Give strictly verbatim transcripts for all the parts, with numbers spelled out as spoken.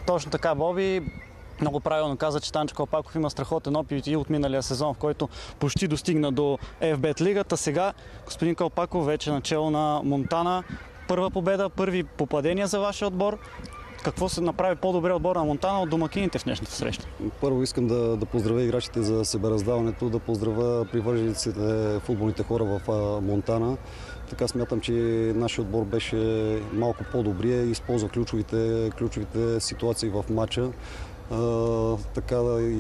Точно така, Боби. Много правилно каза, че Танчо Калпаков има страхотен опит и от миналия сезон, в който почти достигна до еф бет лигата. Сега господин Калпаков вече начало на Монтана. Първа победа, първи попадения за вашия отбор. Какво се направи по-добре отбор на Монтана от домакините в днешната среща? Първо искам да, да поздравя играчите за себераздаването, да поздравя привържениците, футболните хора в Монтана. Така смятам, че нашия отбор беше малко по-добрия и използва ключовите, ключовите ситуации в матча. Uh, така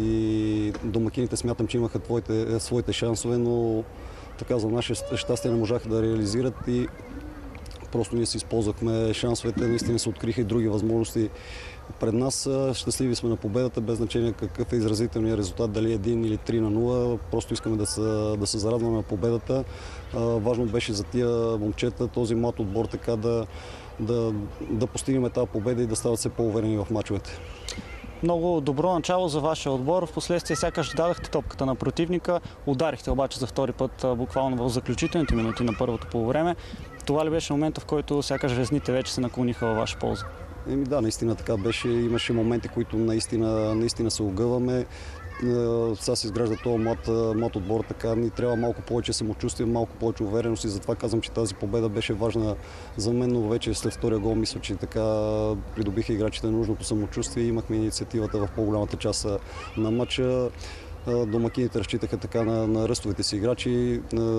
и домакините смятам, че имаха твоите, своите шансове, но така за наше щастие не можаха да реализират и просто ние си използвахме шансовете, наистина се откриха и други възможности пред нас. Щастливи сме на победата, без значение какъв е изразителният резултат, дали един или три на нула. Просто искаме да се, да се зарадваме на победата. Uh, важно беше за тия момчета, този млад отбор, така да, да, да постигнем тази победа и да стават все по-уверени в мачовете. Много добро начало за вашия отбор. Впоследствие сякаш дадахте топката на противника, ударихте обаче за втори път буквално в заключителните минути на първото полувреме. Това ли беше момента, в който сякаш везните вече се наклониха във ваша полза? Еми да, наистина така беше. Имаше моменти, които наистина, наистина се огъваме. Сега се изгражда този млад, млад отбор, така ни трябва малко повече самочувствие, малко повече увереност и затова казвам, че тази победа беше важна за мен, но вече след втория гол мисля, че така придобиха играчите нужното самочувствие и имахме инициативата в по-голямата част на матча. Домакините разчитаха така на, на ръстовите си играчи.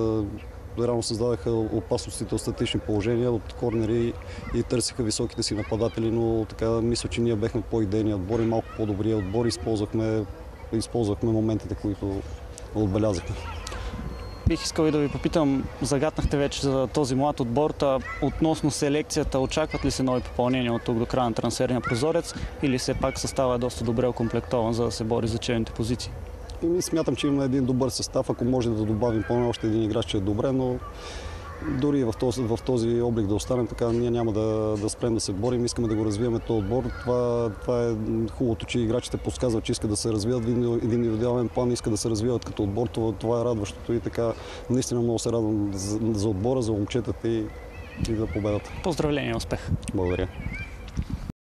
Реално създадаха опасностите от статични положения, от корнери и търсиха високите си нападатели, но така мисля, че ние бехме по-идейни отбори, малко по-добрия отбор, използвахме използвахме моментите, които отбелязахме. Бих искал и да ви попитам, загатнахте вече за този млад отбор, относно селекцията, очакват ли се нови попълнения от тук до края на трансферния прозорец или все пак съставът е доста добре окомплектован, за да се бори за челните позиции? И смятам, че има един добър състав, ако може да добавим поне още един играч, че е добре, но дори в този, в този облик да останем, така ние няма да, да спрем да се борим, искаме да го развиваме този отбор. Това, това е хубавото, че играчите подсказват, че искат да се развиват в един индивидуален план, искат да се развиват като отбор. Това, това е радващото и така наистина много се радвам за, за отбора, за момчетата и, и за победата. Поздравления и успех! Благодаря!